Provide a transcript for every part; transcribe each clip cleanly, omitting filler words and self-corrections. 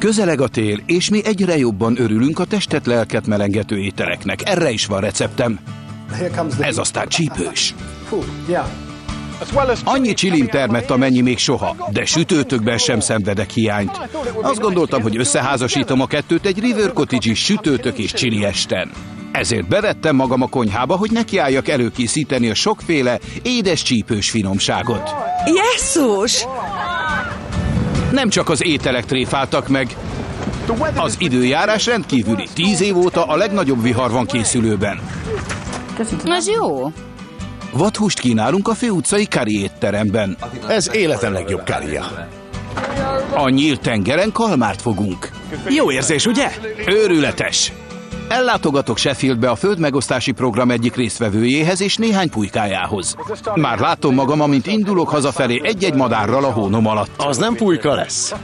Közeleg a tél, és mi egyre jobban örülünk a testet-lelket melengető ételeknek. Erre is van receptem. Ez aztán csípős. Annyi csilin termett, amennyi még soha, de sütőtökben sem szenvedek hiányt. Azt gondoltam, hogy összeházasítom a kettőt egy River Cottage-i sütőtök és csili esten. Ezért bevettem magam a konyhába, hogy nekiálljak előkészíteni a sokféle édes csípős finomságot. Jesszus! Nem csak az ételek tréfáltak meg. Az időjárás rendkívüli. 10 év óta a legnagyobb vihar van készülőben. Ez jó. Vadhúst kínálunk a főutcai curry étteremben. Ez életem legjobb curryja. A nyílt tengeren kalmárt fogunk. Jó érzés, ugye? Őrületes! Ellátogatok Sheffieldbe a földmegosztási program egyik résztvevőjéhez és néhány pulykájához. Már látom magam, amint indulok hazafelé egy-egy madárral a hónom alatt. Az nem pulyka lesz.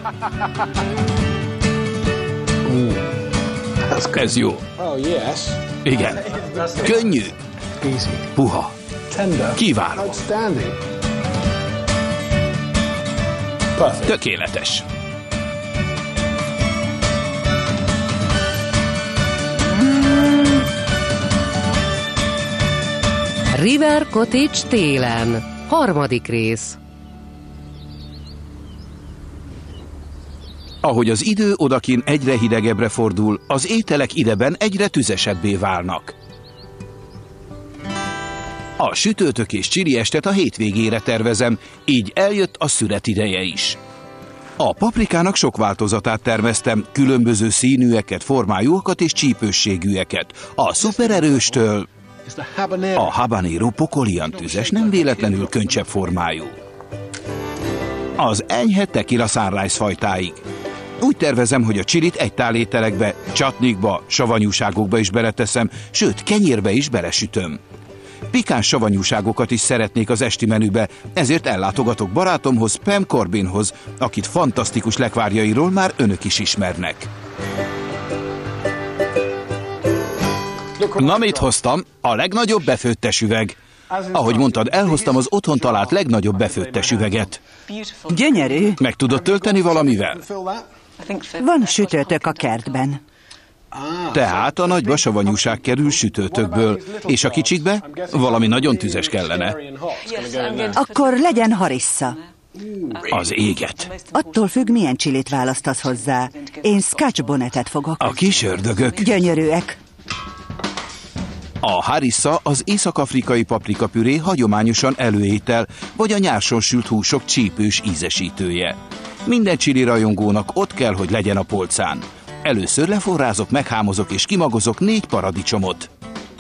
Ez jó. Igen. Könnyű. Puha. Kiváló. Tökéletes. River Cottage télen. 3. rész. Ahogy az idő odakin egyre hidegebbre fordul, az ételek ideben egyre tüzesebbé válnak. A sütőtök és csili estet a hétvégére tervezem, így eljött a szüret ideje is. A paprikának sok változatát terveztem, különböző színűeket, formájúakat és csípősségűeket. A szupererőstől a habanero pokolian tüzes, nem véletlenül könycsebb formájú. Az enyhe tequila sunrise fajtáig. Úgy tervezem, hogy a csilit egy tál ételekbe, csatnikba, savanyúságokba is beleteszem, sőt, kenyérbe is belesütöm. Pikáns savanyúságokat is szeretnék az esti menübe, ezért ellátogatok barátomhoz, Pam Corbinhoz, akit fantasztikus lekvárjairól már önök is ismernek. Na, mit hoztam? A legnagyobb befőttes üveg. Ahogy mondtad, elhoztam az otthon talált legnagyobb befőttes üveget. Gyönyörű. Meg tudod tölteni valamivel? Van sütőtök a kertben. Tehát a nagyba savanyúság kerül sütőtökből, és a kicsikbe valami nagyon tüzes kellene. Akkor legyen harissa. Az éget. Attól függ, milyen csilit választasz hozzá. Én scotch bonnetet fogok. A kis ördögök. Gyönyörűek. A harissa az észak-afrikai paprikapüré hagyományosan előétel, vagy a nyárson sült húsok csípős ízesítője. Minden csili rajongónak ott kell, hogy legyen a polcán. Először leforrázok, meghámozok és kimagozok 4 paradicsomot.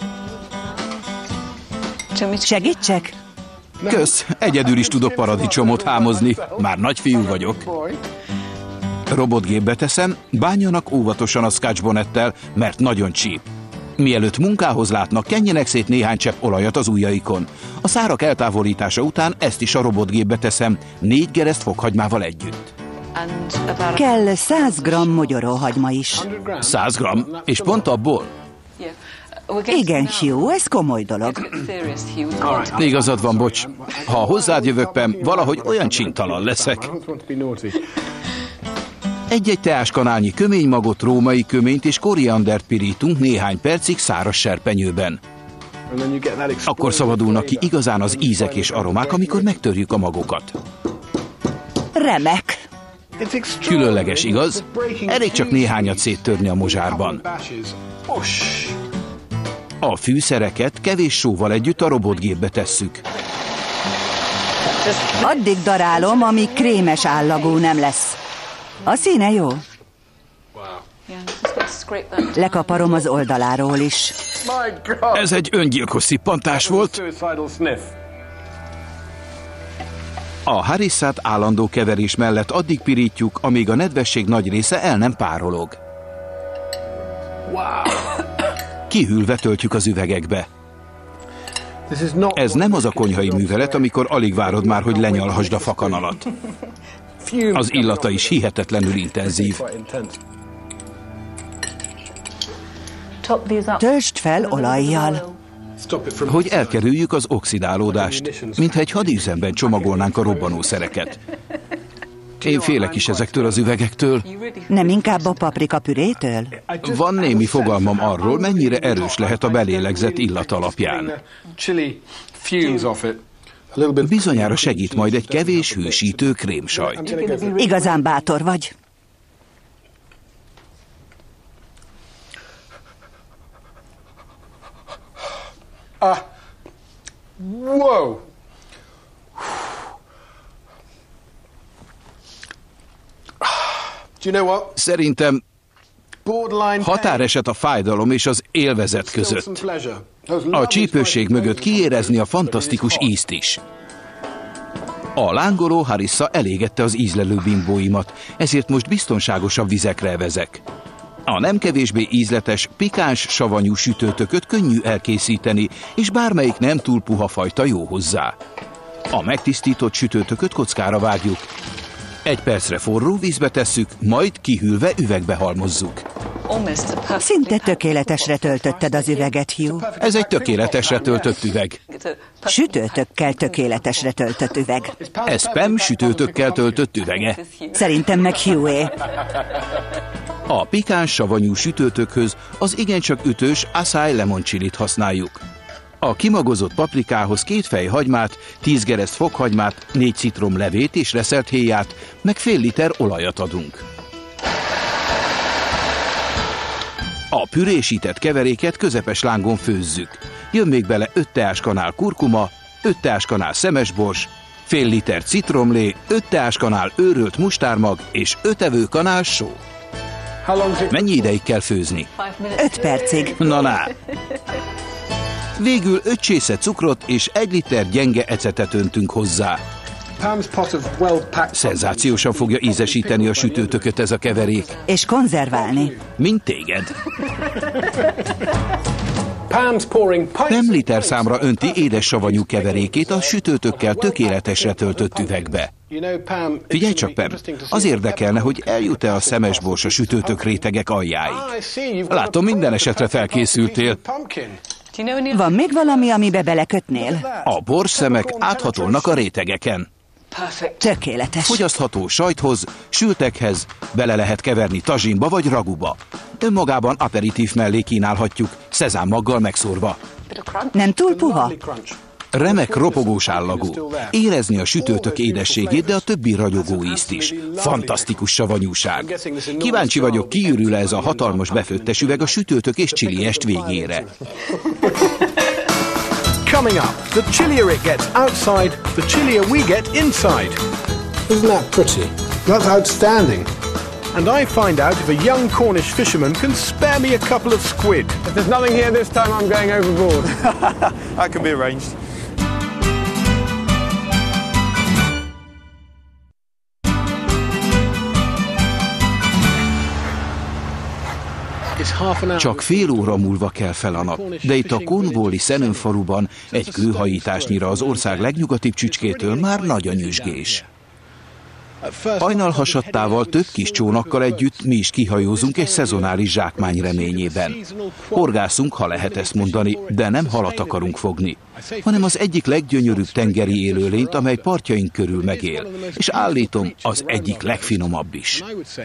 Segítsek? Kösz, egyedül is tudok paradicsomot hámozni. Már nagyfiú vagyok. Robotgépbe teszem, bánjanak óvatosan a scotch bonnettel, mert nagyon csíp. Mielőtt munkához látnak, kenjenek szét néhány csepp olajat az ujjaikon. A szárak eltávolítása után ezt is a robotgépbe teszem, 4 gereszt fokhagymával együtt. Kell 100 g mogyoróhagyma is. 100 g? És pont abból? Igen, Hugh, ez komoly dolog. Igazad van, bocs. Ha hozzád jövök, Pam, valahogy olyan csintalan leszek. Egy-egy teáskanálnyi köménymagot, római köményt és koriandert pirítunk néhány percig száraz serpenyőben. Akkor szabadulnak ki igazán az ízek és aromák, amikor megtörjük a magokat. Remek. Különleges, igaz? Elég csak néhányat széttörni a mozsárban. A fűszereket kevés sóval együtt a robotgépbe tesszük. Addig darálom, amíg krémes állagú nem lesz. A színe jó. Lekaparom az oldaláról is. Ez egy öngyilkos szippantás volt. A harissát állandó keverés mellett addig pirítjuk, amíg a nedvesség nagy része el nem párolog. Kihűlve töltjük az üvegekbe. Ez nem az a konyhai művelet, amikor alig várod már, hogy lenyalhasd a fakanalat. Az illata is hihetetlenül intenzív. Töltsd fel olajjal. Hogy elkerüljük az oxidálódást, mintha egy hadüzemben csomagolnánk a robbanószereket. Én félek is ezektől az üvegektől. Nem inkább a paprika pürétől? Van némi fogalmam arról, mennyire erős lehet a belélegzett illat alapján. Bizonyára segít majd egy kevés hősítő krémsajt. Igazán bátor vagy. Wow! Do you know what? Szerintem Borderline határeset a fájdalom és az élvezet között. A csípőség mögött kiérezni a fantasztikus ízt is. A lángoló Harissa elégette az ízlelő bimbóimat, ezért most biztonságosabb vizekre vezek. A nem kevésbé ízletes, pikáns, savanyú sütőtököt könnyű elkészíteni, és bármelyik nem túl puha fajta jó hozzá. A megtisztított sütőtököt kockára vágjuk. 1 percre forró vízbe tesszük, majd kihűlve üvegbe halmozzuk. Szinte tökéletesre töltötted az üveget, Hugh. Ez egy tökéletesre töltött üveg. Sütőtökkel tökéletesre töltött üveg. Ez Pam sütőtökkel töltött üvege. Szerintem meg Hughé. A pikáns, savanyú sütőtökhöz az igencsak ütős acai lemon chilit használjuk. A kimagozott paprikához 2 fej hagymát, 10 gereszt fokhagymát, 4 citrom levét és reszelt héját, meg fél liter olajat adunk. A pürésített keveréket közepes lángon főzzük. Jön még bele 5 teáskanál kurkuma, 5 teáskanál szemesbors, fél liter citromlé, 5 teáskanál őrölt mustármag és 5 evőkanál só. Mennyi ideig kell főzni? 5 percig. Na. Végül 5 csésze cukrot és 1 liter gyenge ecetet öntünk hozzá. Szenzációsan fogja ízesíteni a sütőtököt ez a keverék. És konzerválni. Mint téged. Pam liter számra önti édes savanyú keverékét a sütőtökkel tökéletesre töltött üvegbe. Figyelj csak, Pam, az érdekelne, hogy eljut-e a szemesbors a sütőtök rétegek aljáig. Látom, minden esetre felkészültél. Van még valami, amibe belekötnél? A borsszemek áthatolnak a rétegeken. Tökéletes. Fogyasztható sajthoz, sültekhez bele lehet keverni tazsinba vagy raguba. Önmagában aperitív mellé kínálhatjuk, szezámmaggal megszórva. Nem túl puha? Remek ropogós állagú. Érezni a sütőtök édességét, de a többi ragyogó ízt is. Fantasztikus savanyúság. Kíváncsi vagyok, kiürül ez a hatalmas befőttes üveg a sütőtök és csiliest végére. Coming up, the chillier it gets outside, the chillier we get inside. Isn't that pretty? That's outstanding. And I find out if a young Cornish fisherman can spare me a couple of squid. If there's nothing here this time, I'm going overboard. That can be arranged. Csak fél óra múlva kell fel a nap, de itt a Cornwalli Shannon faluban egy kőhajításnyira az ország legnyugatibb csücskétől már nagy a nyüzsgés. Hajnalhasadtával több kis csónakkal együtt mi is kihajózunk egy szezonális zsákmány reményében. Horgászunk, ha lehet ezt mondani, de nem halat akarunk fogni, hanem az egyik leggyönyörűbb tengeri élőlényt, amely partjaink körül megél, és állítom, az egyik legfinomabb is.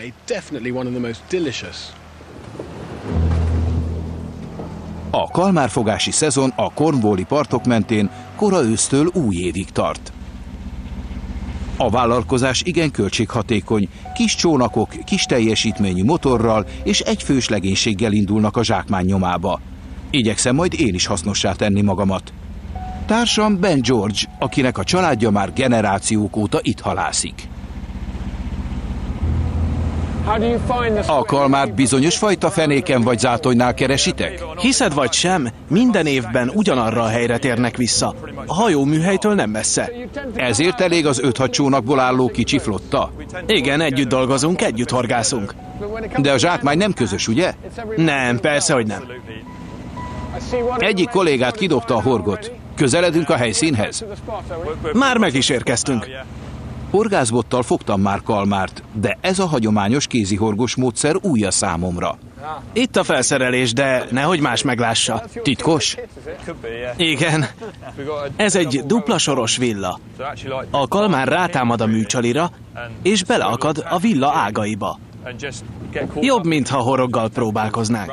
A kalmárfogási szezon a Cornwalli partok mentén kora ősztől új évig tart. A vállalkozás igen költséghatékony, kis csónakok, kis teljesítményű motorral és egyfős legénységgel indulnak a zsákmány nyomába. Igyekszem majd én is hasznossá tenni magamat. Társam Ben George, akinek a családja már generációk óta itt halászik. A kalmárt bizonyos fajta fenéken vagy zátonynál keresitek? Hiszed vagy sem, minden évben ugyanarra a helyre térnek vissza. A hajóműhelytől nem messze. Ezért elég az 5-6 csónakból álló kicsi flotta? Igen, együtt dolgozunk, együtt horgászunk. De a zsákmány nem közös, ugye? Nem, persze, hogy nem. Egyik kollégát kidobta a horgot. Közeledünk a helyszínhez? Már meg is érkeztünk. Horgászbottal fogtam már kalmárt, de ez a hagyományos kézihorgos módszer új a számomra. Itt a felszerelés, de nehogy más meglássa. Titkos? Igen. Ez egy dupla soros villa. A kalmár rátámad a műcsalira, és beleakad a villa ágaiba. Jobb, mintha horoggal próbálkoznánk.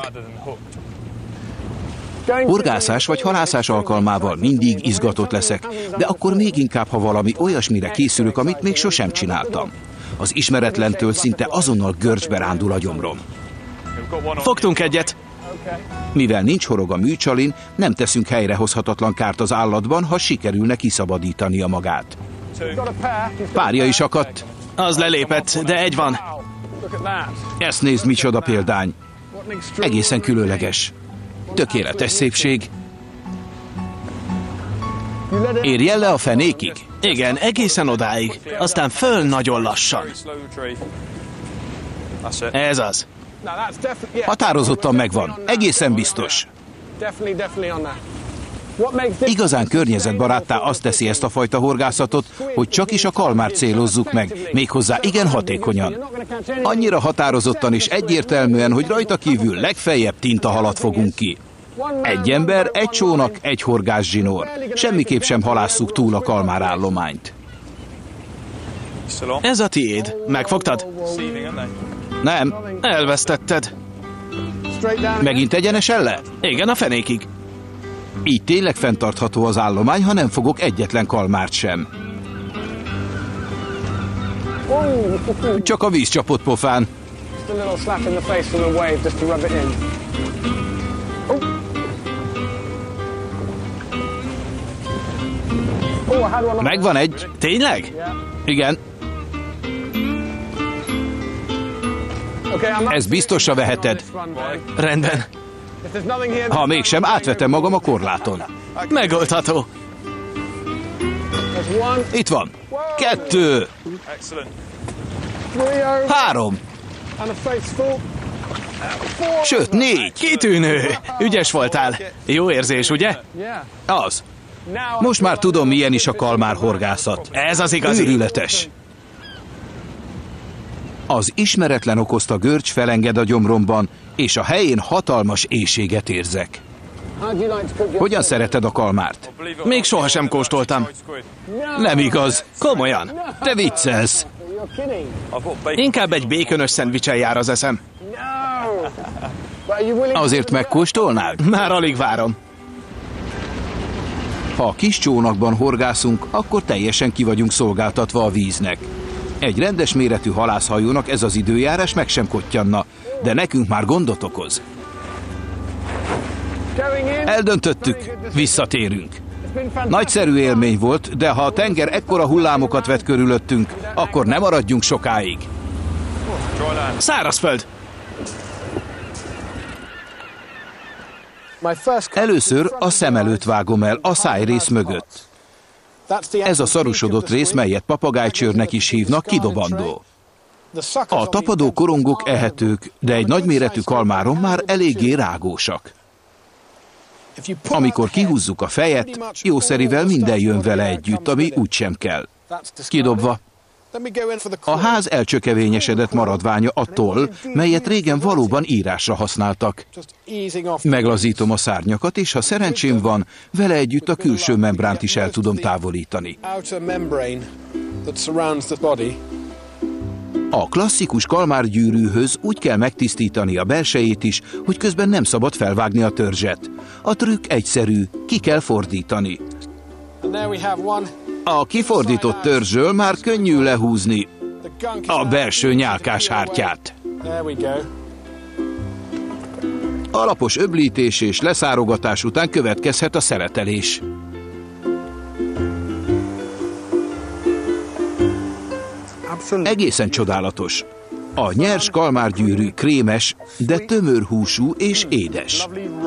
Horgászás vagy halászás alkalmával mindig izgatott leszek, de akkor még inkább, ha valami olyasmire készülök, amit még sosem csináltam. Az ismeretlentől szinte azonnal görcsbe rándul a gyomrom. Fogtunk egyet. Mivel nincs horog a műcsalin, nem teszünk helyrehozhatatlan kárt az állatban, ha sikerülne kiszabadítania magát. Párja is akadt. Az lelépett, de egy van. Ezt nézd, micsoda példány. Egészen különleges. Tökéletes szépség. Érjen le a fenékig? Igen, egészen odáig. Aztán föl nagyon lassan. Ez az. Határozottan megvan. Egészen biztos. Igazán környezetbaráttá azt teszi ezt a fajta horgászatot, hogy csak is a kalmárt célozzuk meg, méghozzá igen hatékonyan. Annyira határozottan és egyértelműen, hogy rajta kívül legfeljebb tintahalat fogunk ki. Egy ember, egy csónak, egy horgászzsinór. Semmiképp sem halásszuk túl a kalmárállományt. Ez a tiéd. Megfogtad? Nem. Elvesztetted. Megint egyenesen le? Igen, a fenékig. Így tényleg fenntartható az állomány, ha nem fogok egyetlen kalmárt sem. Csak a víz csapott pofán. Megvan egy. Tényleg? Igen. Ez biztosra veheted. Rendben. Ha mégsem, átvetem magam a korláton. Megoldható. Itt van. 2. 3. Sőt, 4. Kitűnő. Ügyes voltál. Jó érzés, ugye? Az. Most már tudom, milyen is a kalmárhorgászat. Ez az igazi. Őrületes. Az ismeretlen okozta görcs felenged a gyomromban, és a helyén hatalmas éhséget érzek. Hogyan szereted a kalmárt? Még sohasem kóstoltam. Nem igaz. Komolyan. Te viccelsz. Inkább egy békönös szendvicsen jár az eszem. Azért megkóstolnád? Már alig várom. Ha a kis csónakban horgászunk, akkor teljesen ki vagyunk szolgáltatva a víznek. Egy rendes méretű halászhajónak ez az időjárás meg sem kottyanna, de nekünk már gondot okoz. Eldöntöttük, visszatérünk. Nagyszerű élmény volt, de ha a tenger ekkora hullámokat vet körülöttünk, akkor ne maradjunk sokáig. Szárazföld! Először a szem előtt vágom el, a szájrész mögött. Ez a szarusodott rész, melyet papagájcsőrnek is hívnak, kidobandó. A tapadó korongok ehetők, de egy nagyméretű kalmáron már eléggé rágósak. Amikor kihúzzuk a fejet, jószerivel minden jön vele együtt, ami úgysem kell. Kidobva. A ház elcsökevényesedett maradványa a toll, melyet régen valóban írásra használtak. Meglazítom a szárnyakat, és ha szerencsém van, vele együtt a külső membránt is el tudom távolítani. A klasszikus kalmárgyűrűhöz úgy kell megtisztítani a belsejét is, hogy közben nem szabad felvágni a törzset. A trükk egyszerű, ki kell fordítani. A kifordított törzsről már könnyű lehúzni a belső nyálkás hártyát. Alapos öblítés és leszárogatás után következhet a szeletelés. Egészen csodálatos. A nyers kalmárgyűrű krémes, de tömör húsú és édes.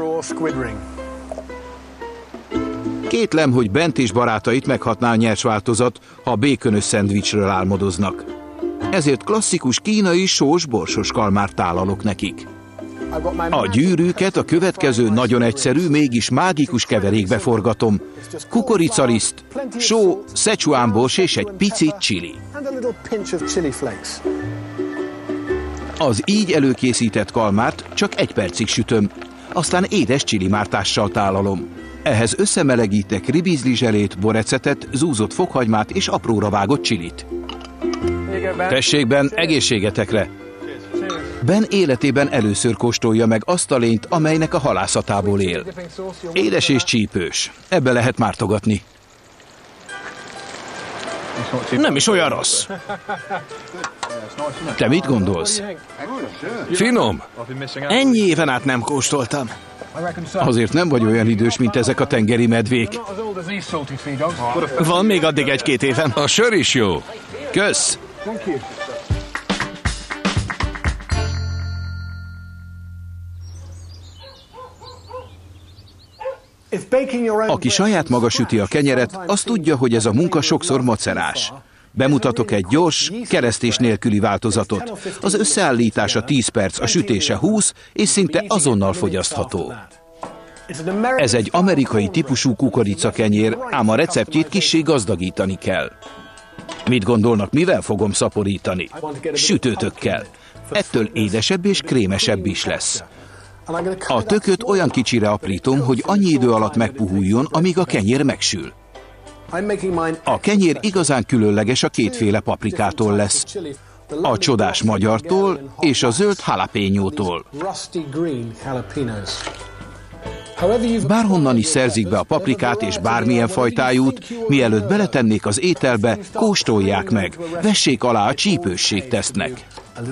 Kétlem, hogy Bent és barátait meghatná a nyers változat, ha békönös szendvicsről álmodoznak. Ezért klasszikus kínai sós-borsos kalmárt tálalok nekik. A gyűrűket a következő nagyon egyszerű, mégis mágikus keverékbe forgatom. Kukoricaliszt, só, Szechuan bors és egy pici chili. Az így előkészített kalmárt csak 1 percig sütöm, aztán édes csilimártással tálalom. Ehhez összemelegítek ribizli zselét, borecetet, zúzott fokhagymát és apróra vágott csilit. Tessék, Ben, egészségetekre! Ben életében először kóstolja meg azt a lényt, amelynek a halászatából él. Édes és csípős. Ebbe lehet mártogatni. Nem is olyan rossz. Te mit gondolsz? Finom. Ennyi éven át nem kóstoltam. Azért nem vagy olyan idős, mint ezek a tengeri medvék. Van még addig 1-2 évem. A sör is jó. Kösz! Aki saját maga süti a kenyeret, az tudja, hogy ez a munka sokszor macerás. Bemutatok egy gyors, keresztés nélküli változatot. Az összeállítása 10 perc, a sütése 20, és szinte azonnal fogyasztható. Ez egy amerikai típusú kukoricakenyér, ám a receptjét kissé gazdagítani kell. Mit gondolnak, mivel fogom szaporítani? Sütőtökkel. Ettől édesebb és krémesebb is lesz. A tököt olyan kicsire aprítom, hogy annyi idő alatt megpuhuljon, amíg a kenyér megsül. A kenyér igazán különleges a 2 paprikától lesz. A csodás magyartól és a zöld jalapeno-tól. Bárhonnan is szerzik be a paprikát és bármilyen fajtájút, mielőtt beletennék az ételbe, kóstolják meg, vessék alá a csípősség-tesztnek.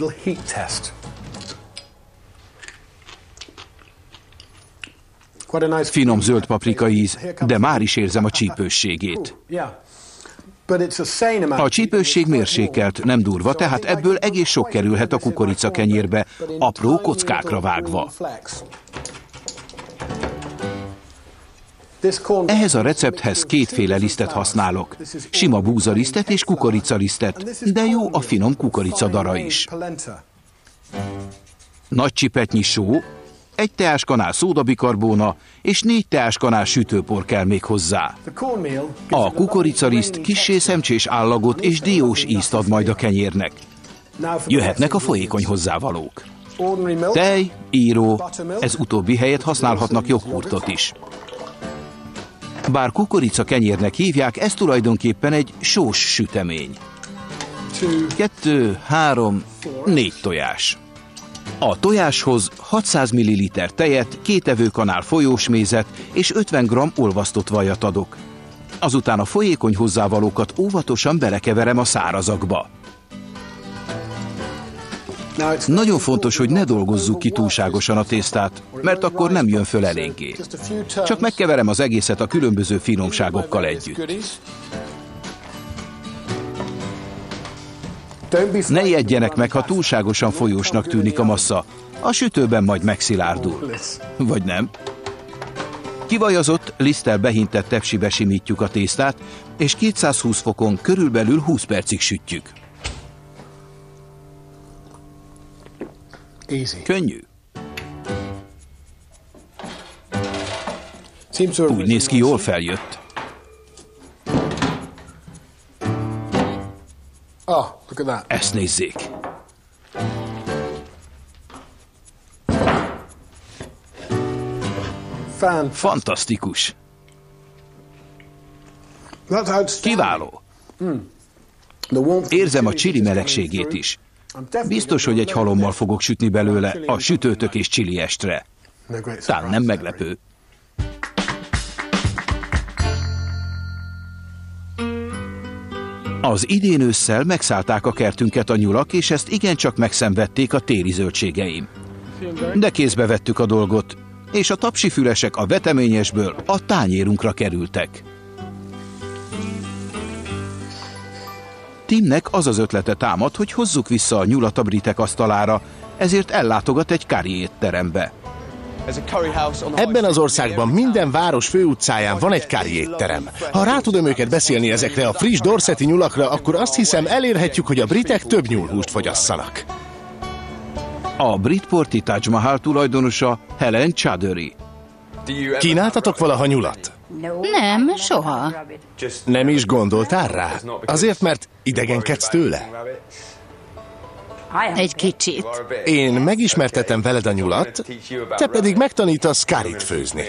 Finom zöld paprika íz, de már is érzem a csípősségét. A csípősség mérsékelt, nem durva, tehát ebből egész sok kerülhet a kukoricakenyérbe, apró kockákra vágva. Ehhez a recepthez 2 lisztet használok. Sima búzalisztet és kukoricalisztet, de jó a finom kukoricadara is. Nagy csipetnyi só, 1 teáskanál szódabikarbóna és 4 teáskanál sütőpor kell még hozzá. A kukoricaliszt kissé szemcsés állagot és diós ízt ad majd a kenyérnek. Jöhetnek a folyékony hozzávalók. Tej, író, ez utóbbi helyett használhatnak joghurtot is. Bár kukoricakenyérnek hívják, ez tulajdonképpen egy sós sütemény. 2, 3, 4 tojás. A tojáshoz 600 ml tejet, 2 evőkanál folyósmézet és 50 g olvasztott vajat adok. Azután a folyékony hozzávalókat óvatosan belekeverem a szárazakba. Nagyon fontos, hogy ne dolgozzuk ki túlságosan a tésztát, mert akkor nem jön föl eléggé. Csak megkeverem az egészet a különböző finomságokkal együtt. Ne ijedjenek meg, ha túlságosan folyósnak tűnik a massza. A sütőben majd megszilárdul. Vagy nem? Kivajazott, liszttel behintett tepsibe simítjuk a tésztát, és 220 fokon körülbelül 20 percig sütjük. Könnyű. Úgy néz ki, jól feljött. Ezt nézzék. Fantasztikus. Kiváló. Érzem a chili melegségét is. Biztos, hogy egy halommal fogok sütni belőle a sütőtök és chili estre. Talán nem meglepő. Az idén ősszel megszállták a kertünket a nyulak, és ezt igencsak megszenvedték a téli zöldségeim. De kézbe vettük a dolgot, és a tapsifülesek a veteményesből a tányérunkra kerültek. Timnek az az ötlete támad, hogy hozzuk vissza a nyulat a britek asztalára, ezért ellátogat egy curry étterembe. Ebben az országban minden város főutcáján van egy curry étterem. Ha rá tudom őket beszélni ezekre a friss dorseti nyulakra, akkor azt hiszem elérhetjük, hogy a britek több nyúlhúst fogyasszanak. A britporti Taj Mahal tulajdonosa Helen Chaudhary. Kínáltatok valaha nyulat? Nem, soha. Nem is gondoltál rá? Azért, mert idegenkedsz tőle? Egy kicsit. Én megismertetem veled a nyulat, te pedig megtanítasz curryt főzni.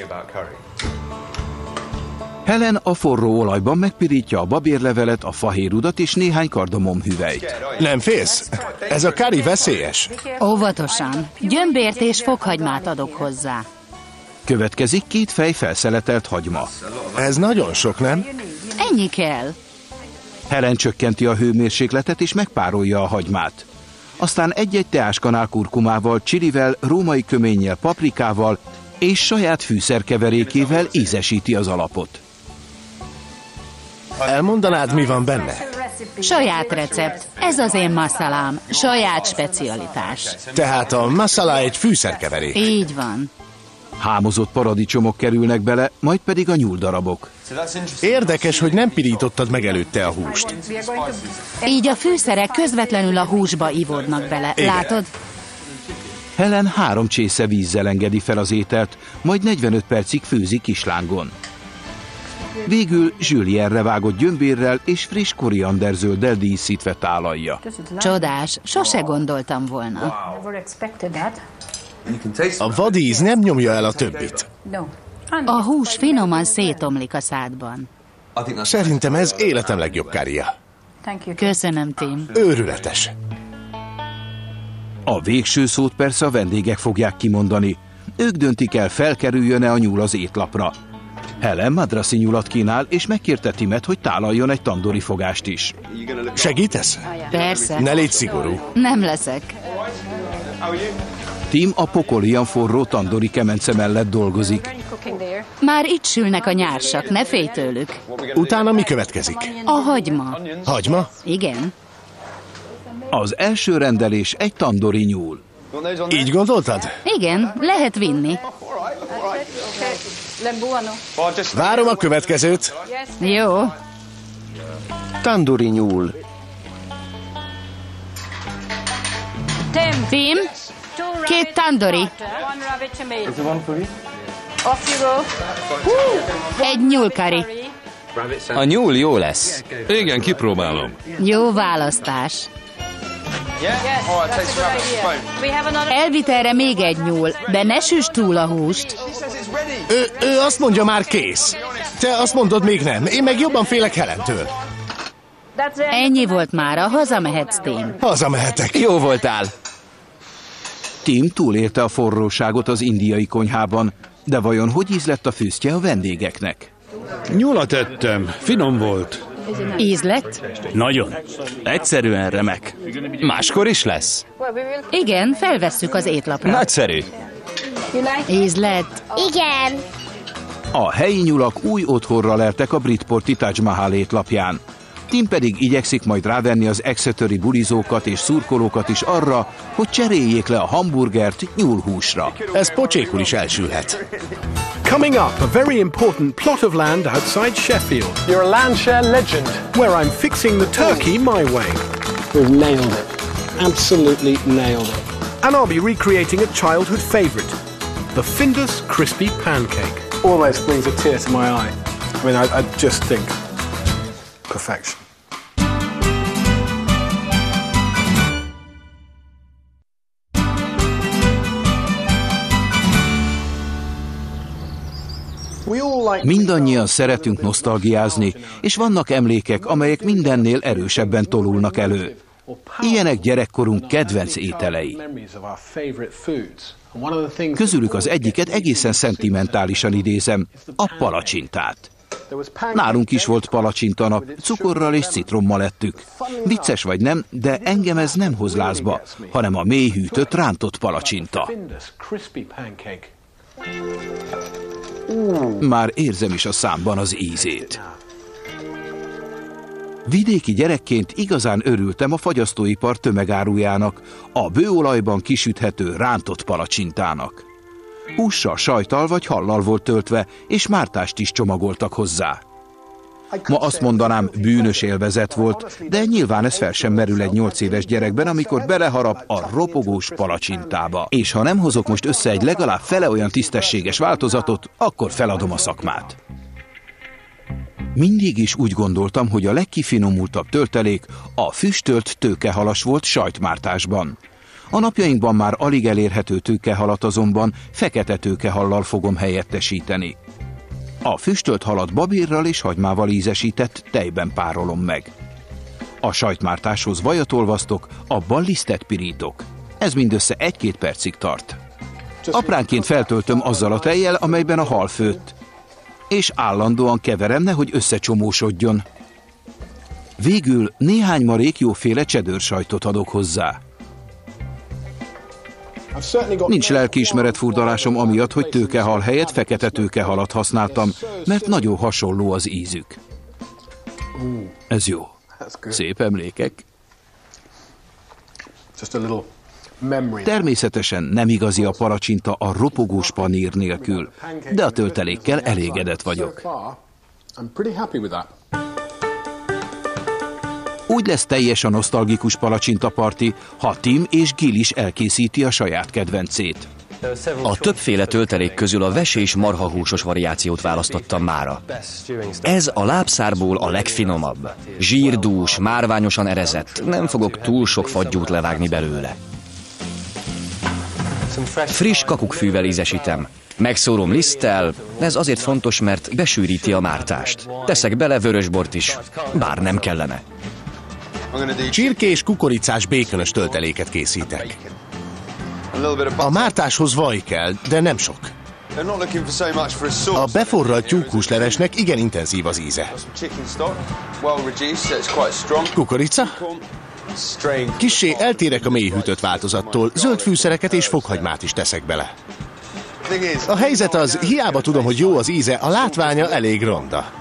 Helen a forró olajban megpirítja a babérlevelet, a fahérrudat és néhány kardamomhüvelyt. Nem félsz? Ez a curry veszélyes. Óvatosan. Gyömbért és fokhagymát adok hozzá. Következik 2 fej felszeletelt hagyma. Ez nagyon sok, nem? Ennyi kell. Helen csökkenti a hőmérsékletet és megpárolja a hagymát. Aztán 1-1 teáskanál kurkumával, csilivel, római köménnyel, paprikával és saját fűszerkeverékével ízesíti az alapot. Elmondanád, mi van benne? Saját recept. Ez az én masszalám. Saját specialitás. Tehát a masala egy fűszerkeverék. Így van. Hámozott paradicsomok kerülnek bele, majd pedig a nyúldarabok. Érdekes, hogy nem pirítottad meg előtte a húst. Így a fűszerek közvetlenül a húsba ivódnak bele. Igen. Látod? Helen 3 csésze vízzel engedi fel az ételt, majd 45 percig főzi kislángon. Végül zsülienre vágott gyömbérrel és friss korianderzölddel díszítve tálalja. Csodás. Sose gondoltam volna. A vadíz nem nyomja el a többit. A hús finoman szétomlik a szádban. Szerintem ez életem legjobb curryja. Köszönöm, Tim. Őrületes. A végső szót persze a vendégek fogják kimondani. Ők döntik el, felkerüljön-e a nyúl az étlapra. Helen madrasi nyulat kínál, és megkérte Timet, hogy tálaljon egy tandori fogást is. Segítesz? Persze. Ne légy szigorú. Nem leszek. Tim a pokolian forró tandori kemence mellett dolgozik. Már itt sülnek a nyársak, ne félj tőlük. Utána mi következik? A hagyma. Hagyma? Igen. Az első rendelés egy tandori nyúl. Így gondoltad? Igen, lehet vinni. Várom a következőt. Jó. Tandori nyúl. Tim, 2 tandori. Egy nyúlkari. A nyúl jó lesz. Igen, kipróbálom. Jó választás. Elvitelre még egy nyúl, de ne süss túl a húst. Ő azt mondja, már kész. Te azt mondod, még nem. Én meg jobban félek Helentől. Ennyi volt mára, hazamehetsz, Tim. Hazamehetek. Jó voltál. Tim túlélte a forróságot az indiai konyhában, de vajon hogy ízlett a főztje a vendégeknek? Nyulat ettem, finom volt. Íz lett? Nagyon. Egyszerűen remek. Máskor is lesz? Igen, felvesszük az étlapra. Nagyszerű. Íz lett? Igen. A helyi nyulak új otthonra leltek a britporti Taj Mahal étlapján. Tim pedig igyekszik majd rávenni az Exeteri bulizókat és szurkolókat is arra, hogy cseréljék le a hamburgert nyúlhúsra. Ez pocsékul is elsülhet. Coming up, a very important plot of land outside Sheffield. You're a land share legend. Where I'm fixing the turkey my way. We've nailed it. Absolutely nailed it. And I'll be recreating a childhood favourite, the Findus crispy pancake. Almost brings a tear to my eye. I mean, I just think perfection. Mindannyian szeretünk nosztalgiázni, és vannak emlékek, amelyek mindennél erősebben tolulnak elő. Ilyenek gyerekkorunk kedvenc ételei. Közülük az egyiket egészen szentimentálisan idézem, a palacsintát. Nálunk is volt palacsintanap, cukorral és citrommal ettük. Vicces vagy nem, de engem ez nem hoz lázba, hanem a mélyhűtött rántott palacsinta. Már érzem is a számban az ízét. Vidéki gyerekként igazán örültem a fagyasztóipar tömegárujának, a bőolajban kisüthető rántott palacsintának. Hússal, sajttal vagy hallal volt töltve, és mártást is csomagoltak hozzá. Ma azt mondanám, bűnös élvezet volt, de nyilván ez fel sem merül egy 8 éves gyerekben, amikor beleharap a ropogós palacsintába. És ha nem hozok most össze egy legalább fele olyan tisztességes változatot, akkor feladom a szakmát. Mindig is úgy gondoltam, hogy a legkifinomultabb töltelék a füstölt tőkehalas volt sajtmártásban. A napjainkban már alig elérhető tőkehalat azonban fekete tőkehallal fogom helyettesíteni. A füstölt halat babérral és hagymával ízesített tejben párolom meg. A sajtmártáshoz vajat olvasztok, abban lisztet pirítok. Ez mindössze 1-2 percig tart. Apránként feltöltöm azzal a tejjel, amelyben a hal főtt, és állandóan keverem, nehogy összecsomósodjon. Végül néhány marék jóféle cheddar sajtot adok hozzá. Nincs lelkiismeret furdalásom amiatt, hogy tőkehal helyett fekete tőkehalat használtam, mert nagyon hasonló az ízük. Ez jó. Szép emlékek. Természetesen nem igazi a palacsinta a ropogós panír nélkül, de a töltelékkel elégedett vagyok. Úgy lesz teljes a nosztalgikus palacsintaparti, ha Tim és Gil is elkészíti a saját kedvencét. A többféle töltelék közül a vesés marhahúsos variációt választottam mára. Ez a lábszárból a legfinomabb. Zsírdús, márványosan erezett, nem fogok túl sok fagyút levágni belőle. Friss kakukkfűvel ízesítem. Megszórom liszttel, ez azért fontos, mert besűríti a mártást. Teszek bele vörösbort is, bár nem kellene. Csirke és kukoricás békönös tölteléket készítek. A mártáshoz vaj kell, de nem sok. A beforralt tyúkhúslevesnek igen intenzív az íze. Kukorica? Kissé eltérek a mélyhűtött változattól, zöld fűszereket és fokhagymát is teszek bele. A helyzet az, hiába tudom, hogy jó az íze, a látványa elég ronda.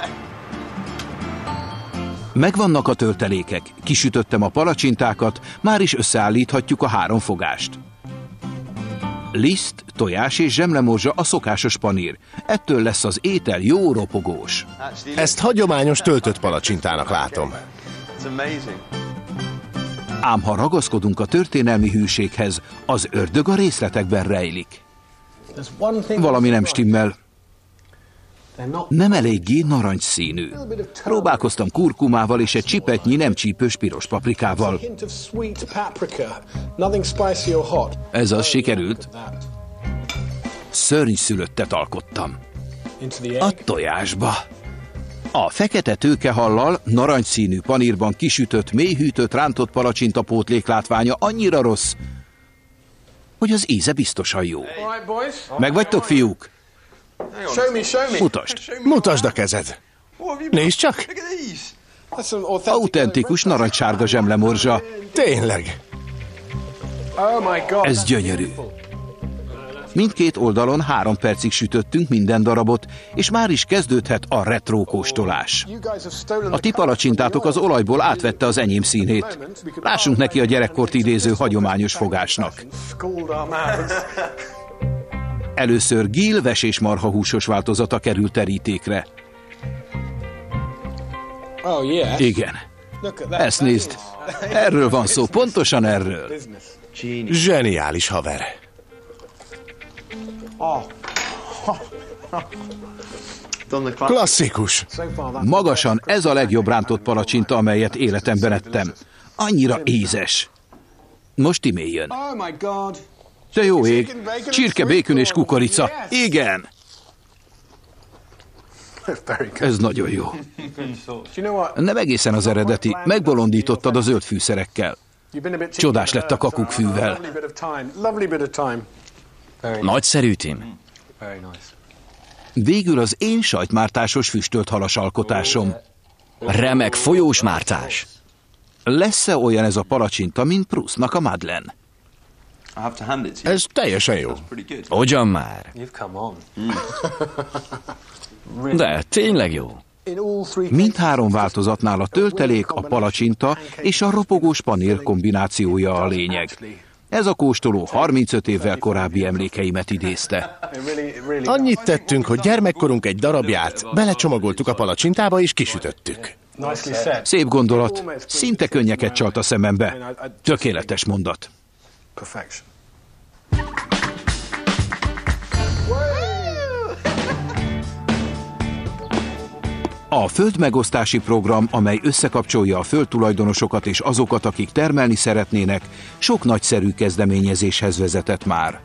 Megvannak a töltelékek, kisütöttem a palacsintákat, már is összeállíthatjuk a 3 fogást. Liszt, tojás és zsemlemorzsa a szokásos panír. Ettől lesz az étel jó ropogós. Ezt hagyományos töltött palacsintának látom. Ám ha ragaszkodunk a történelmi hűséghez, az ördög a részletekben rejlik. Valami nem stimmel. Nem eléggé narancsszínű. Próbálkoztam kurkumával és egy csipetnyi nem csípős piros paprikával. Ez az sikerült. Szörnyszülöttet alkottam. A tojásba. A fekete tőkehallal, narancsszínű panírban kisütött, mélyhűtött, rántott palacsintapótlék látványa annyira rossz, hogy az íze biztosan jó. Megvagytok, fiúk? Mutasd. Mutasd a kezed. Nézd csak. Autentikus narancssárga zsemlemorzsa. Tényleg. Ez gyönyörű. Mindkét oldalon 3 percig sütöttünk minden darabot, és már is kezdődhet a retro kóstolás. A ti palacsintátok az olajból átvette az enyém színét. Lássunk neki a gyerekkort idéző hagyományos fogásnak. Először Gil vesés marhahúsos változata került terítékre. Igen. Ezt nézd. Erről van szó, pontosan erről. Zseniális haver. Klasszikus. Magasan ez a legjobb rántott palacsinta, amelyet életemben ettem. Annyira ízes. Most Timé jön. Te jó ég. Csirke, békön és kukorica. Igen. Ez nagyon jó. Nem egészen az eredeti. Megbolondítottad a zöld fűszerekkel. Csodás lett a kakukkfűvel. Nagyszerű, Tim. Végül az én sajtmártásos füstölt halas alkotásom. Remek folyós mártás. Lesz-e olyan ez a palacsinta, mint Proustnak a Madeleine? Ez teljesen jó. Ugyan már. De tényleg jó. Mindhárom változatnál a töltelék, a palacsinta és a ropogós panír kombinációja a lényeg. Ez a kóstoló 35 évvel korábbi emlékeimet idézte. Annyit tettünk, hogy gyermekkorunk egy darabját belecsomagoltuk a palacsintába és kisütöttük. Szép gondolat, szinte könnyeket csalt a szemembe. Tökéletes mondat. Perfection. A földmegosztási program, amely összekapcsolja a földtulajdonosokat és azokat, akik termelni szeretnének, sok nagyszerű kezdeményezéshez vezetett már.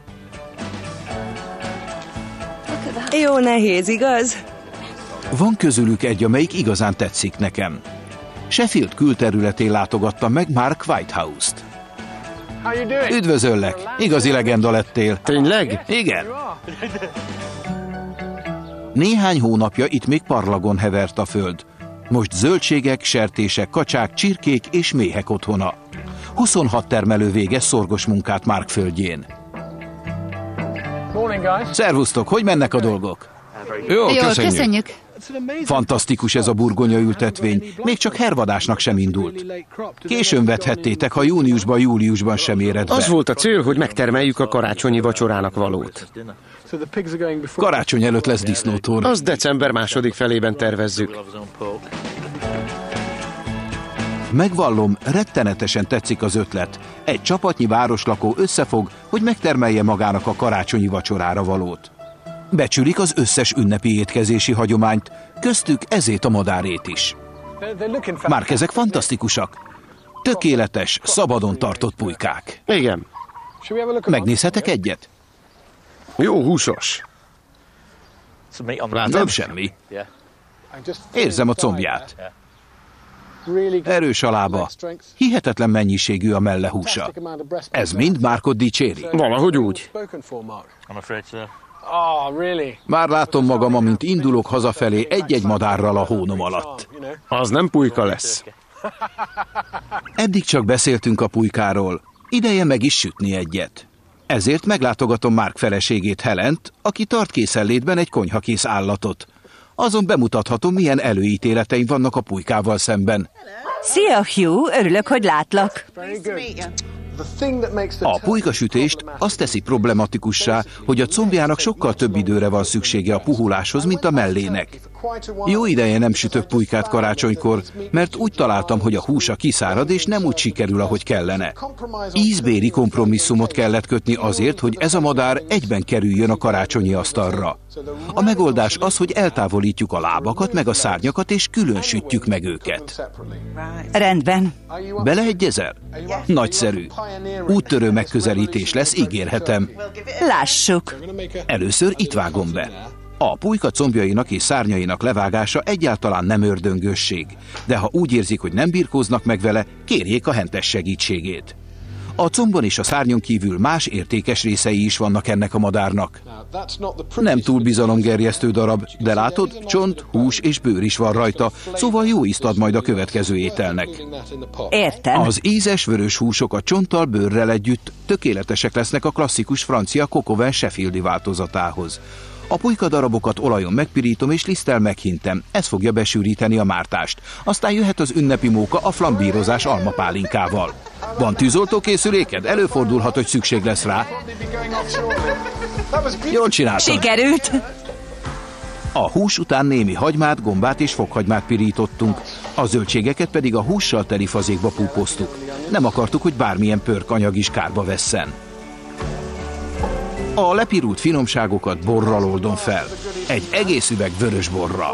Jó nehéz, igaz? Van közülük egy, amelyik igazán tetszik nekem. Sheffield külterületén látogattam meg Mark Whitehouse-t. Üdvözöllek! Igazi legenda lettél. Tényleg? Igen. Néhány hónapja itt még parlagon hevert a föld. Most zöldségek, sertések, kacsák, csirkék és méhek otthona. 26 termelő végez szorgos munkát Mark földjén. Szervusztok, hogy mennek a dolgok? Jól, köszönjük. Fantasztikus ez a burgonya ültetvény, még csak hervadásnak sem indult. Későn vethettétek, ha júliusban sem éred be. Az volt a cél, hogy megtermeljük a karácsonyi vacsorának valót. Karácsony előtt lesz disznótor. Az december második felében tervezzük. Megvallom, rettenetesen tetszik az ötlet. Egy csapatnyi városlakó összefog, hogy megtermelje magának a karácsonyi vacsorára valót. Becsülik az összes ünnepi étkezési hagyományt, köztük ezét a madárét is. Már ezek fantasztikusak. Tökéletes, szabadon tartott pulykák. Igen. Megnézhetek egyet? Jó húsos. Nem semmi. Érzem a combját. Erős a lába. Hihetetlen mennyiségű a mellehúsa. Ez mind Markot dicséri. Valahogy úgy. Már látom magam, amint indulok hazafelé egy-egy madárral a hónom alatt. Az nem pulyka lesz. Eddig csak beszéltünk a pulykáról. Ideje meg is sütni egyet. Ezért meglátogatom Mark feleségét, Helent, aki tart készenlétben egy konyhakész állatot. Azon bemutathatom, milyen előítéleteim vannak a pulykával szemben. Szia, Hugh, örülök, hogy látlak. A pulykasütést azt teszi problematikussá, hogy a combjának sokkal több időre van szüksége a puhuláshoz, mint a mellének. Jó ideje nem sütök pulykát karácsonykor, mert úgy találtam, hogy a húsa kiszárad és nem úgy sikerül, ahogy kellene. Ízbéri kompromisszumot kellett kötni azért, hogy ez a madár egyben kerüljön a karácsonyi asztalra. A megoldás az, hogy eltávolítjuk a lábakat meg a szárnyakat és külön sütjük meg őket. Rendben. Beleegyezel? Nagyszerű. Úttörő megközelítés lesz, ígérhetem. Lássuk. Először itt vágom be. A pulyka combjainak és szárnyainak levágása egyáltalán nem ördöngösség, de ha úgy érzik, hogy nem birkóznak meg vele, kérjék a hentes segítségét. A combon és a szárnyon kívül más értékes részei is vannak ennek a madárnak. Nem túl bizalomgerjesztő darab, de látod, csont, hús és bőr is van rajta, szóval jó ízt ad majd a következő ételnek. Értem. Az ízes vörös húsok a csonttal, bőrrel együtt tökéletesek lesznek a klasszikus francia Coq au vin sheffieldi változatához. A pulyka darabokat olajon megpirítom és liszttel meghintem, ez fogja besűríteni a mártást. Aztán jöhet az ünnepi móka a flambírozás almapálinkával. Van tűzoltókészüléked? Előfordulhat, hogy szükség lesz rá. Jól csináltad. Sikerült. A hús után némi hagymát, gombát és fokhagymát pirítottunk, a zöldségeket pedig a hússal teli fazékba púpoztuk. Nem akartuk, hogy bármilyen pörkanyag is kárba vesszen. A lepirult finomságokat borral oldom fel. Egy egész üveg vörös borral.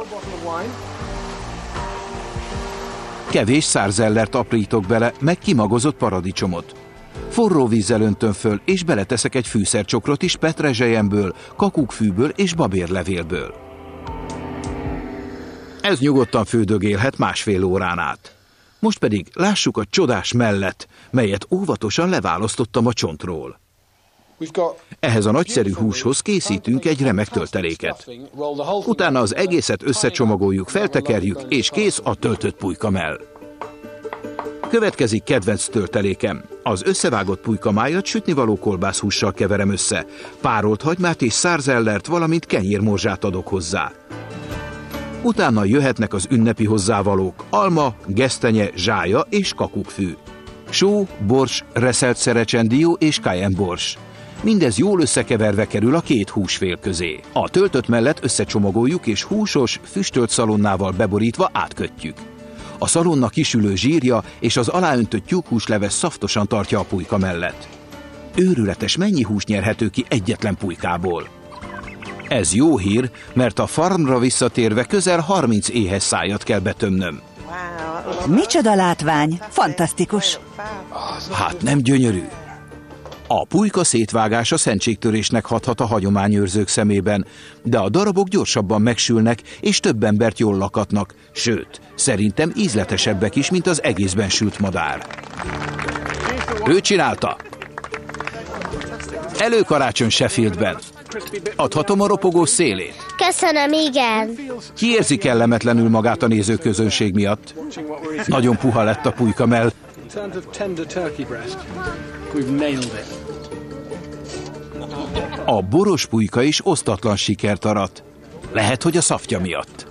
Kevés szárzellert aprítok bele, meg kimagozott paradicsomot. Forró vízzel öntöm föl, és beleteszek egy fűszercsokrot is petrezselyemből, kakukkfűből és babérlevélből. Ez nyugodtan fődögélhet másfél órán át. Most pedig lássuk a csodás mellet, melyet óvatosan leválasztottam a csontról. Ehhez a nagyszerű húshoz készítünk egy remek tölteléket. Utána az egészet összecsomagoljuk, feltekerjük, és kész a töltött pulykamell. Következik kedvenc töltelékem. Az összevágott pulykamájat sütnivaló kolbászhússal keverem össze. Párolt hagymát és szárzellert, valamint kenyérmorzsát adok hozzá. Utána jöhetnek az ünnepi hozzávalók: alma, gesztenye, zsája és kakukkfű. Só, bors, reszelt szerecsendió és cayenne bors. Mindez jól összekeverve kerül a két húsfél közé. A töltött mellett összecsomagoljuk és húsos, füstölt szalonnával beborítva átkötjük. A szalonna kisülő zsírja és az aláöntött tyúkhúsleves szaftosan tartja a pulyka mellett. Őrületes, mennyi hús nyerhető ki egyetlen pulykából. Ez jó hír, mert a farmra visszatérve közel 30 éhes szájat kell betömnöm. Micsoda látvány! Fantasztikus! Hát nem gyönyörű? A pulyka szétvágása szentségtörésnek hathat a hagyományőrzők szemében, de a darabok gyorsabban megsülnek és több embert jól lakatnak, sőt, szerintem ízletesebbek is, mint az egészben sült madár. Ő csinálta! Előkarácsony Sheffieldben. Adhatom a ropogós szélét? Köszönöm, igen. Ki érzi kellemetlenül magát a nézőközönség miatt? Nagyon puha lett a pulykamell. A boros pulyka is osztatlan sikert arat. Lehet, hogy a szaftja miatt.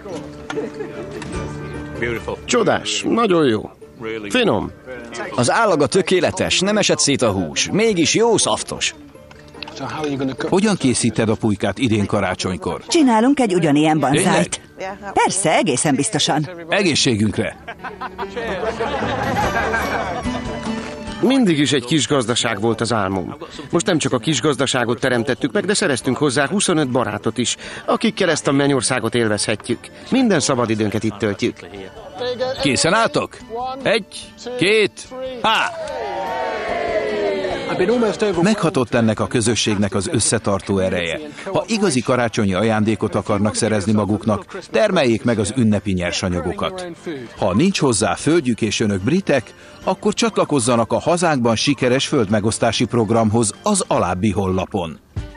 Csodás, nagyon jó. Finom. Az állaga tökéletes, nem esett szét a hús, mégis jó szaftos. Hogyan készíted a pulykát idén karácsonykor? Csinálunk egy ugyanilyen banzájt. Persze, egészen biztosan. Egészségünkre! Mindig is egy kis gazdaság volt az álmom. Most nem csak a kis gazdaságot teremtettük meg, de szereztünk hozzá 25 barátot is, akikkel ezt a mennyországot élvezhetjük. Minden szabadidőnket itt töltjük. Készen álltok? 1, 2, há! Meghatott ennek a közösségnek az összetartó ereje. Ha igazi karácsonyi ajándékot akarnak szerezni maguknak, termeljék meg az ünnepi nyersanyagokat. Ha nincs hozzá földjük és önök britek, akkor csatlakozzanak a hazánkban sikeres földmegosztási programhoz az alábbi honlapon.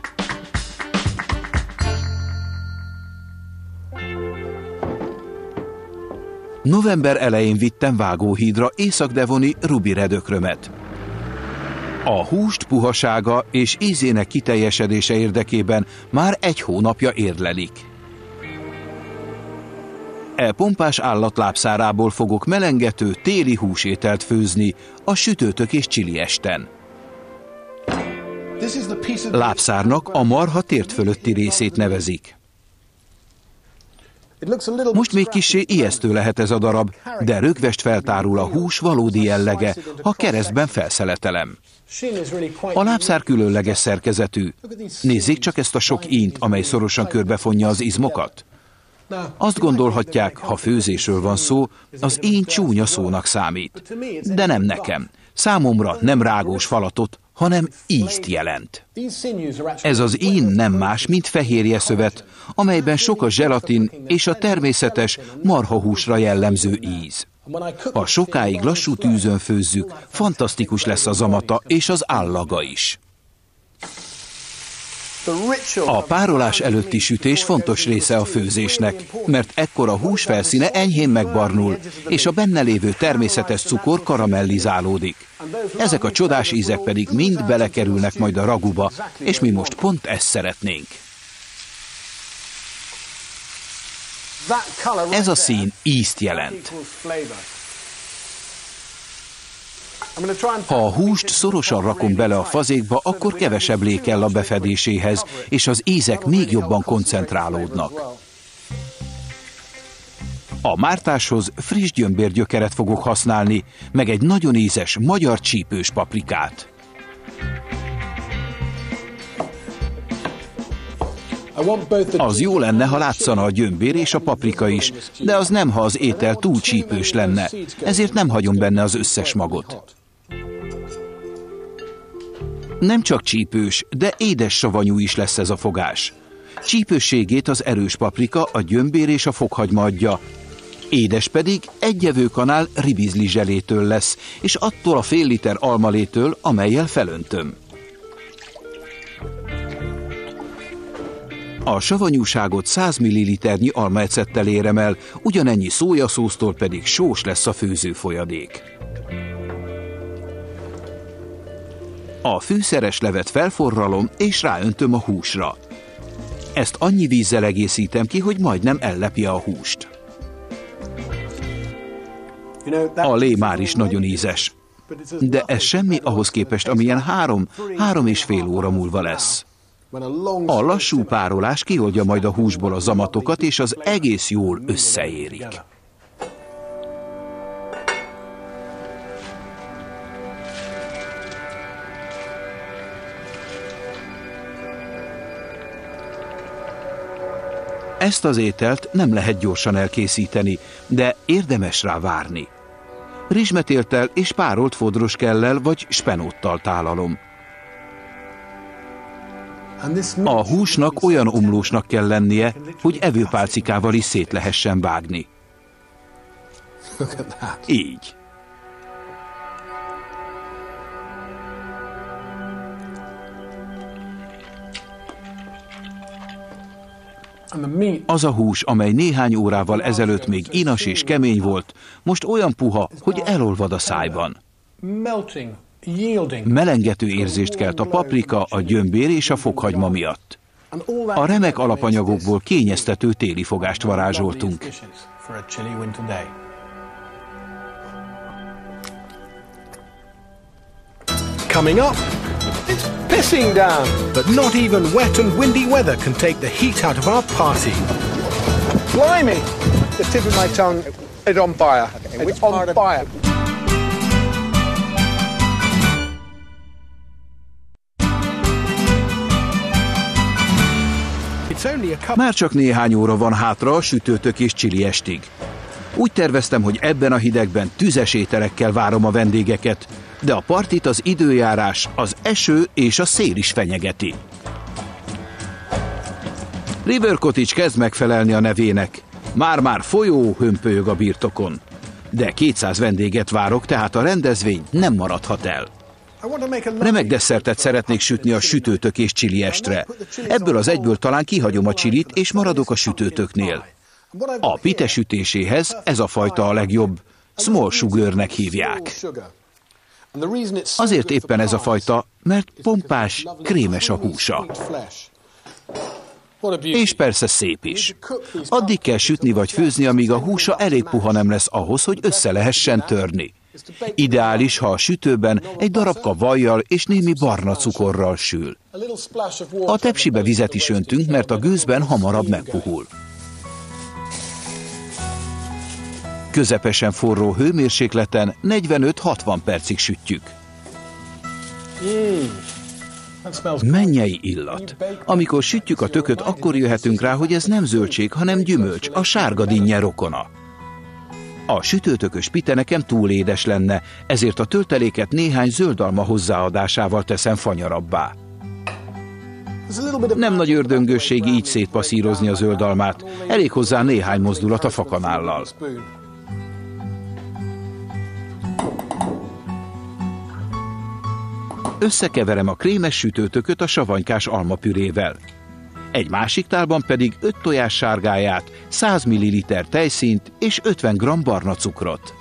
November elején vittem Vágóhídra észak-devoni Ruby redökrömet. A húst puhasága és ízének kiteljesedése érdekében már 1 hónapja érlelik. E pompás állat lábszárából fogok melengető téli húsételt főzni a sütőtök és csili-esten. Lábszárnak a marha tért fölötti részét nevezik. Most még kissé ijesztő lehet ez a darab, de rögvest feltárul a hús valódi jellege, ha keresztben felszeletelem. A lábszár különleges szerkezetű. Nézzék csak ezt a sok ínt, amely szorosan körbefonja az izmokat. Azt gondolhatják, ha főzésről van szó, az ín csúnya szónak számít. De nem nekem. Számomra nem rágós falatot, hanem ízt jelent. Ez az ín nem más, mint fehérjeszövet, amelyben sok a zselatin és a természetes marhahúsra jellemző íz. Ha sokáig lassú tűzön főzzük, fantasztikus lesz az amata és az állaga is. A párolás előtti sütés fontos része a főzésnek, mert ekkor a hús felszíne enyhén megbarnul, és a benne lévő természetes cukor karamellizálódik. Ezek a csodás ízek pedig mind belekerülnek majd a raguba, és mi most pont ezt szeretnénk. Ez a szín ízt jelent. Ha a húst szorosan rakom bele a fazékba, akkor kevesebb lé kell a befedéséhez, és az ízek még jobban koncentrálódnak. A mártáshoz friss gyömbérgyökeret fogok használni, meg egy nagyon ízes magyar csípős paprikát. Az jó lenne, ha látszana a gyömbér és a paprika is, de az nem, ha az étel túl csípős lenne, ezért nem hagyom benne az összes magot. Nem csak csípős, de édes savanyú is lesz ez a fogás. Csípősségét az erős paprika, a gyömbér és a fokhagyma adja. Édes pedig egy evőkanál ribizli zselétől lesz, és attól a fél liter almalétől, amellyel felöntöm. A savanyúságot 100 ml-nyi almaecettel érem el, ugyanennyi szójaszósztól pedig sós lesz a főzőfolyadék. A fűszeres levet felforralom és ráöntöm a húsra. Ezt annyi vízzel egészítem ki, hogy majdnem ellepje a húst. A lé már is nagyon ízes. De ez semmi ahhoz képest, amilyen 3,5 óra múlva lesz. A lassú párolás kioldja majd a húsból a zamatokat, és az egész jól összeérik. Ezt az ételt nem lehet gyorsan elkészíteni, de érdemes rá várni. Rizsmetéltel és párolt fodroskellel vagy spenóttal tálalom. A húsnak olyan omlósnak kell lennie, hogy evőpálcikával is szét lehessen vágni. Így. Az a hús, amely néhány órával ezelőtt még inas és kemény volt, most olyan puha, hogy elolvad a szájban. Melengető érzést kelt a paprika, a gyömbér és a fokhagyma miatt. A remek alapanyagokból kényeztető téli fogást varázsoltunk. Coming up, it's pissing down, but not even wet and windy weather can take the heat out of our party. Blimey! The tip of my tongue is on fire. It's on fire. Már csak néhány óra van hátra a sütőtök és csili estig. Úgy terveztem, hogy ebben a hidegben tüzes ételekkel várom a vendégeket, de a partit az időjárás, az eső és a szél is fenyegeti. River Cottage kezd megfelelni a nevének. Már-már folyó hömpölyög a birtokon. De 200 vendéget várok, tehát a rendezvény nem maradhat el. Remek desszertet szeretnék sütni a sütőtök és csili estre. Ebből az egyből talán kihagyom a csilit, és maradok a sütőtöknél. A pite sütéséhez ez a fajta a legjobb. Small sugarnek hívják. Azért éppen ez a fajta, mert pompás, krémes a húsa. És persze szép is. Addig kell sütni vagy főzni, amíg a húsa elég puha nem lesz ahhoz, hogy össze lehessen törni. Ideális, ha a sütőben egy darabka vajjal és némi barna cukorral sül. A tepsibe vizet is öntünk, mert a gőzben hamarabb megpuhul. Közepesen forró hőmérsékleten 45-60 percig sütjük. Mennyei illat! Amikor sütjük a tököt, akkor jöhetünk rá, hogy ez nem zöldség, hanem gyümölcs, a sárga dinnye rokona. A sütőtökös pite nekem túl édes lenne, ezért a tölteléket néhány zöldalma hozzáadásával teszem fanyarabbá. Nem nagy ördöngőség így szétpasszírozni a zöldalmát, elég hozzá néhány mozdulat a fakanállal. Összekeverem a krémes sütőtököt a savanykás almapürével. Egy másik tálban pedig 5 tojás sárgáját, 100 ml tejszínt és 50 g barna cukrot.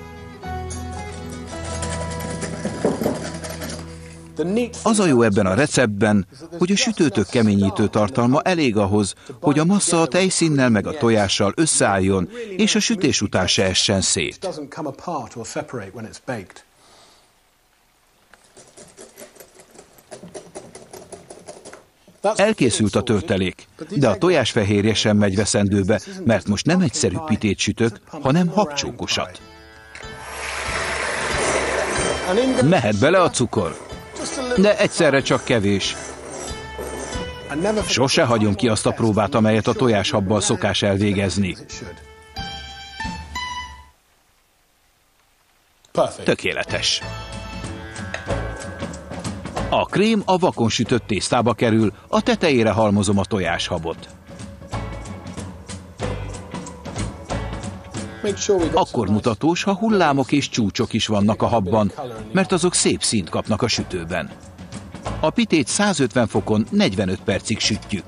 Az a jó ebben a receptben, hogy a sütőtök keményítő tartalma elég ahhoz, hogy a massza a tejszínnel meg a tojással összeálljon, és a sütés után se essen szét. Elkészült a töltelék, de a tojásfehérje sem megy veszendőbe, mert most nem egyszerű pitét sütök, hanem habcsókosat. Mehet bele a cukor, de egyszerre csak kevés. Sose hagyom ki azt a próbát, amelyet a tojáshabbal szokás elvégezni. Tökéletes. A krém a vakon sütött tésztába kerül, a tetejére halmozom a tojáshabot. Akkor mutatós, ha hullámok és csúcsok is vannak a habban, mert azok szép színt kapnak a sütőben. A pitét 150 fokon 45 percig sütjük.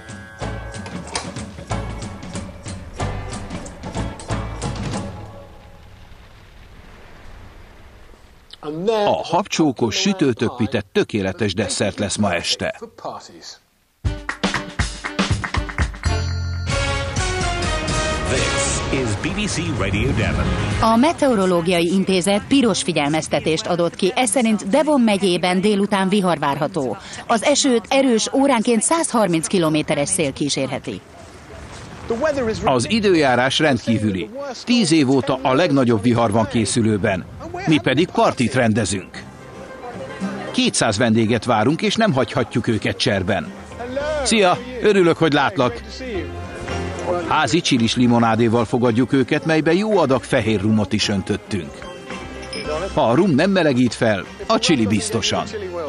A habcsókos sütőtökpite tökéletes desszert lesz ma este. This A Meteorológiai Intézet piros figyelmeztetést adott ki, ez szerint Devon megyében délután vihar várható. Az esőt erős, óránként 130 km/s szél kísérheti. Az időjárás rendkívüli. 10 év óta a legnagyobb vihar van készülőben. Mi pedig partit rendezünk. 200 vendéget várunk, és nem hagyhatjuk őket cserben. Szia, örülök, hogy látlak. Házi csilis limonádéval fogadjuk őket, melyben jó adag fehér rumot is öntöttünk. Ha a rum nem melegít fel, a csili biztosan.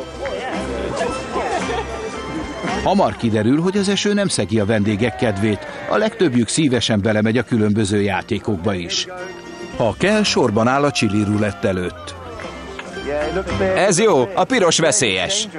Hamar kiderül, hogy az eső nem szegi a vendégek kedvét, a legtöbbjük szívesen belemegy a különböző játékokba is. Ha kell, sorban áll a csili rulett előtt. Ez jó, a piros veszélyes.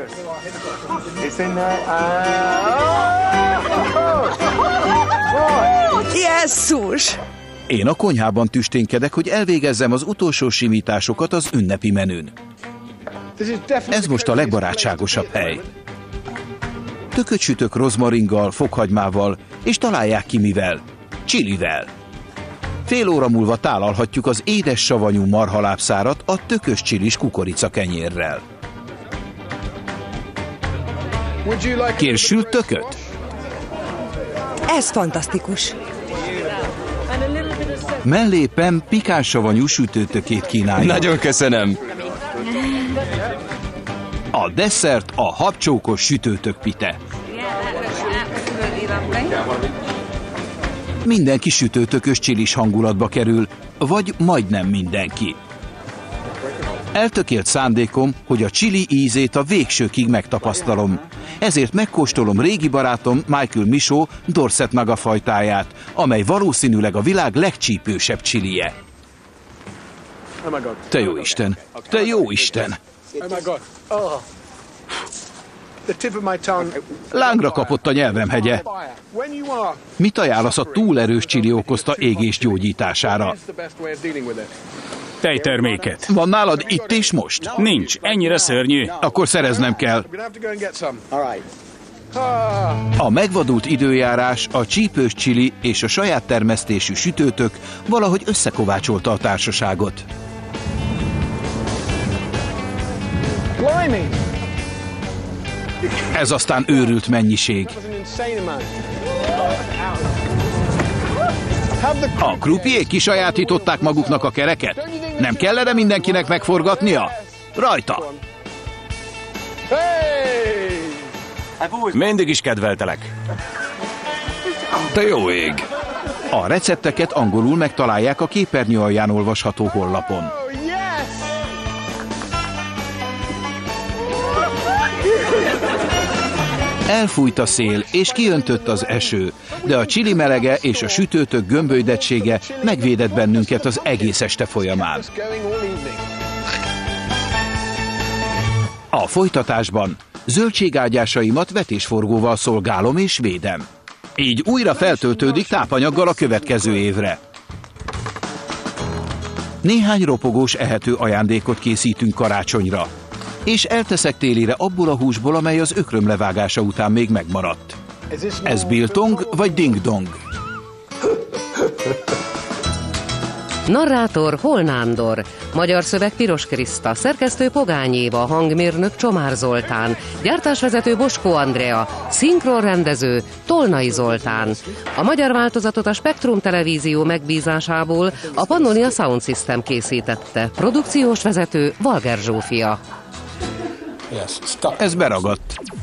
Jesszus! Én a konyhában tüsténkedek, hogy elvégezzem az utolsó simításokat az ünnepi menün. Ez most a legbarátságosabb hely. Tököt sütök rozmaringgal, fokhagymával, és találják ki mivel. Csilivel. Fél óra múlva tálalhatjuk az édes savanyú marhalábszárat a tökös csilis kukoricakenyérrel. Kérsz sült tököt? Ez fantasztikus. Mellé Pam pikáns savanyú sütőtökét kínálja. Nagyon köszönöm. A desszert a habcsókos sütőtökpite. Mindenki sütőtökös csilis hangulatba kerül, vagy majdnem mindenki. Eltökélt szándékom, hogy a csili ízét a végsőkig megtapasztalom. Ezért megkóstolom régi barátom Michael Michaud Dorset Naga fajtáját, amely valószínűleg a világ legcsípősebb csilije. Te jó Isten! Te jó Isten! Lángra kapott a nyelvem hegye. Mit ajánlasz a túl erős csili okozta égés gyógyítására? Tejterméket. Van nálad itt és most? Nincs, ennyire szörnyű. Akkor szereznem kell. A megvadult időjárás, a csípős csili és a saját termesztésű sütőtök valahogy összekovácsolta a társaságot. Ez aztán őrült mennyiség. A krupiék kisajátították maguknak a kereket? Nem kellene mindenkinek megforgatnia? Rajta! Mindig is kedveltelek. Te jó ég! A recepteket angolul megtalálják a képernyő alján olvasható honlapon. Elfújt a szél, és kiöntött az eső, de a csili melege és a sütőtök gömbölydettsége megvédett bennünket az egész este folyamán. A folytatásban zöldségágyásaimat vetésforgóval szolgálom és védem. Így újra feltöltődik tápanyaggal a következő évre. Néhány ropogós ehető ajándékot készítünk karácsonyra. És elteszek télire abból a húsból, amely az ökröm levágása után még megmaradt. Ez biltong vagy ding-dong? Narrátor Hol Nándor, magyar szöveg Piros Kriszta, szerkesztő Pogány Éva, hangmérnök Csomár Zoltán, gyártásvezető Boskó Andrea, szinkronrendező Tolnai Zoltán. A magyar változatot a Spektrum Televízió megbízásából a Pannonia Sound System készítette, produkciós vezető Valger Zsófia. Ez beragadt.